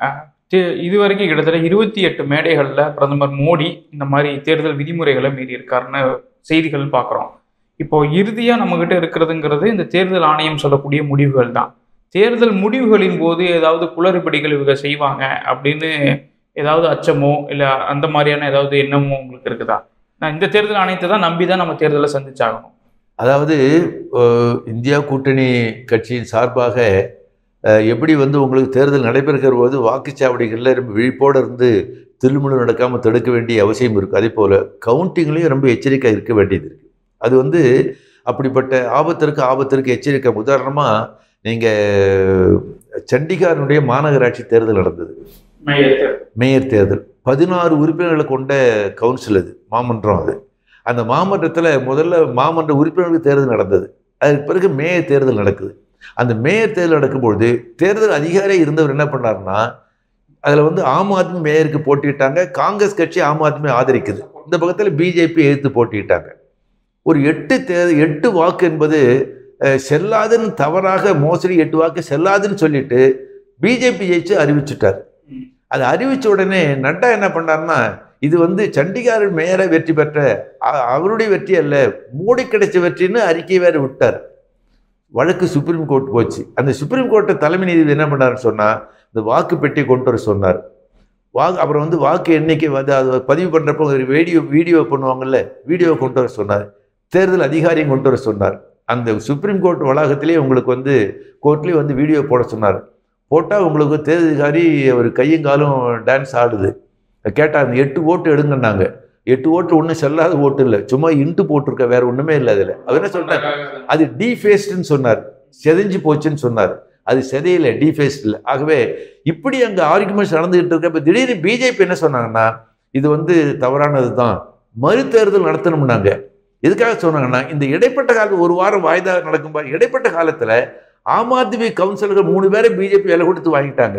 இதுவரைக்கும் கிட்டத்தட்ட 28 மேடைகளில் பிரதமர் மோடி இந்த மாதிரி தேர்தல் விதிமுறைகளை மீறியிருக்காருன்னு செய்திகள் பார்க்குறோம். இப்போ இறுதியாக நம்மகிட்ட இருக்கிறதுங்கிறது இந்த தேர்தல் ஆணையம் சொல்லக்கூடிய முடிவுகள் தான். தேர்தல் முடிவுகளின் போது ஏதாவது குளறுபடிகள் இவங்க செய்வாங்க அப்படின்னு ஏதாவது அச்சமோ இல்லை அந்த மாதிரியான ஏதாவது எண்ணமோ உங்களுக்கு இருக்குதா? நான் இந்த தேர்தல் ஆணையத்தை தான் நம்பி தான் நம்ம தேர்தலை சந்திச்சாகணும். அதாவது இந்தியா கூட்டணி கட்சியின் சார்பாக எப்படி உங்களுக்கு தேர்தல் நடைபெறுகிற போது வாக்குச்சாவடிகளில் ரொம்ப விழிப்போடு இருந்து திருமணம் நடக்காமல் தடுக்க வேண்டிய அவசியம் இருக்குது. அதே போல் கவுண்டிங்லேயும் ரொம்ப எச்சரிக்கை இருக்க வேண்டியது இருக்குது. அது அப்படிப்பட்ட ஆபத்திற்கு எச்சரிக்கை. உதாரணமாக நீங்கள் சண்டிகாரனுடைய மாநகராட்சி தேர்தல் நடந்தது, மேயர் தேர்தல். 16 உறுப்பினர்களை கொண்ட கவுன்சில், அது மாமன்றம். அந்த மாமன்றத்தில் முதல்ல மாமன்ற உறுப்பினர்களுக்கு தேர்தல் நடந்தது. அதுக்கு பிறகு மேயர் தேர்தல் நடக்குது. அந்த மேயர் தேர்தல் நடக்கும்பொழுது தேர்தல் அதிகாரியாக இருந்தவர் என்ன பண்ணார்னா, அதில் ஆம் ஆத்மி மேயருக்கு போட்டிட்டாங்க. காங்கிரஸ் கட்சி ஆம் ஆத்மி ஆதரிக்குது. இந்த பக்கத்தில் பிஜேபி எதிர்த்து போட்டிட்டாங்க. ஒரு 8 வாக்கு என்பது செல்லாதுன்னு, தவறாக மோசடி 8 வாக்கு செல்லாதுன்னு சொல்லிட்டு பிஜேபி ஜெயிச்சு அறிவிச்சுட்டார். அதை அறிவித்த உடனே நட்டா என்ன பண்ணார்னா, இது சண்டிகார் மேயரை வெற்றி பெற்ற அவருடைய வெற்றி அல்ல, மோடி கிடைச்ச வெற்றின்னு அறிக்கை வேறு விட்டார். வழக்கு சுப்ரீம் கோர்ட் போச்சு. அந்த சுப்ரீம் கோர்ட்டை தலைமை நீதிபதி என்ன பண்ணாருன்னு சொன்னால், இந்த வாக்கு பெட்டி கொண்டு வர சொன்னார். அப்புறம் வாக்கு எண்ணிக்கை அதை பதிவு பண்ணுறப்போ வீடியோ பண்ணுவாங்கல்ல, வீடியோ கொண்டு வர சொன்னார். தேர்தல் அதிகாரியும் கொண்டு வர சொன்னார். அந்த சுப்ரீம் கோர்ட் வளாகத்திலே உங்களுக்கு கோர்ட்லேயே வீடியோ போட சொன்னார். போட்டால் உங்களுக்கு தேர்தல் அதிகாரி அவர் கையங்காலும் டான்ஸ் ஆடுது. கேட்டால் அந்த 8 ஓட்டு எடுங்கன்னாங்க. 8 ஓட்டு ஒன்றும் செல்லாத ஓட்டு இல்லை, சும்மா இன்ட்டு போட்டிருக்க, வேற ஒன்றுமே இல்லை. அதில் அவர் என்ன சொல்றாரு, அது டீஃபேஸ்டுன்னு சொன்னார், செதைஞ்சு போச்சுன்னு சொன்னார். அது செதையில, டீஃபேஸ்ட் இல்லை. ஆகவே இப்படி அங்கே ஆர்குமெண்ட்ஸ் நடந்துகிட்டு இருக்க. இப்போ திடீர்னு பிஜேபி என்ன சொன்னாங்கன்னா, இது தவறானது தான், மறு தேர்தல் நடத்தணும்னாங்க. எதுக்காக சொன்னாங்கன்னா, இந்த இடைப்பட்ட காலத்தில் 1 வாரம் வாய்தா நடக்கும்போது இடைப்பட்ட காலத்தில் ஆம் ஆத்மி கவுன்சிலர்கள் 3 பேரை பிஜேபி விலை கொடுத்து வாங்கிட்டாங்க.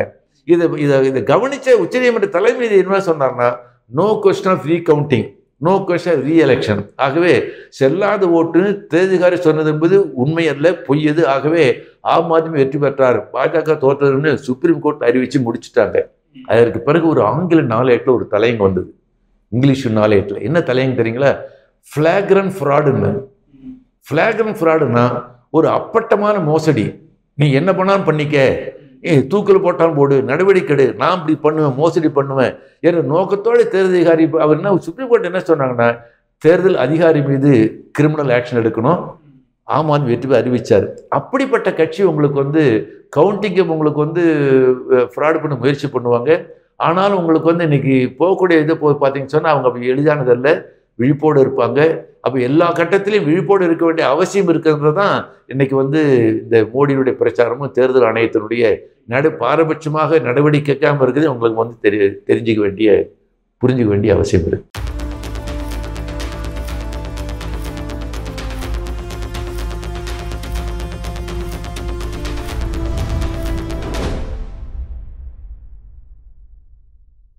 இதை கவனிச்ச உச்சநீதிமன்ற தலைமை நீதிபதி என்ன சொன்னார்னா, no question of recounting, no question of reelection. ஆகவே செல்லாத ஓட்டுன்னு தேர்தல்காரி சொன்னது என்பது உண்மை அல்ல, பொய்யது. ஆகவே ஆம் ஆத்மி வெற்றி பெற்றார், பாஜக தோற்றதுன்னு சுப்ரீம் கோர்ட் அறிவிச்சு முடிச்சுட்டாங்க. அதற்கு பிறகு ஒரு ஆங்கில நாளேட்டில் ஒரு தலையங்க வந்தது, இங்கிலீஷ் நாளேட்டில். என்ன தலையங்க தெரியுங்களா? ஃப்ளாக்ரன்ட் ஃப்ராடுன்னு. ஃப்ளாக்ரன்ட் ஃப்ராடுன்னா ஒரு அப்பட்டமான மோசடி. நீ என்ன பண்ணாலும் பண்ணிக்க, தூக்கில் போட்டாலும் போடு, நடவடிக்கை, நான் இப்படி பண்ணுவேன், மோசடி பண்ணுவேன் என்ற நோக்கத்தோடு தேர்தல் அதிகாரி அவர் என்ன சுப்ரீம் கோர்ட் என்ன சொன்னாங்கன்னா, தேர்தல் அதிகாரி மீது கிரிமினல் ஆக்ஷன் எடுக்கணும். ஆம் ஆத்மி வெற்றி அறிவிச்சார். அப்படிப்பட்ட கட்சி உங்களுக்கு கவுண்டிங்கை உங்களுக்கு ஃப்ராடு பண்ண முயற்சி பண்ணுவாங்க. ஆனாலும் உங்களுக்கு இன்னைக்கு போகக்கூடிய இது பார்த்தீங்கன்னு சொன்னால் அவங்க அப்படி எளிதானதல்ல, விழிப்போடு இருப்பாங்க. அப்போ எல்லா கட்டத்திலையும் விழிப்போடு இருக்க வேண்டிய அவசியம் இருக்கிறது தான் இன்னைக்கு இந்த மோடியினுடைய பிரச்சாரமும் தேர்தல் ஆணையத்தினுடைய பாரபட்சமாக நடவடிக்கைக்காமல் இருக்குது. உங்களுக்கு புரிஞ்சுக்க வேண்டிய அவசியம் இருக்குது.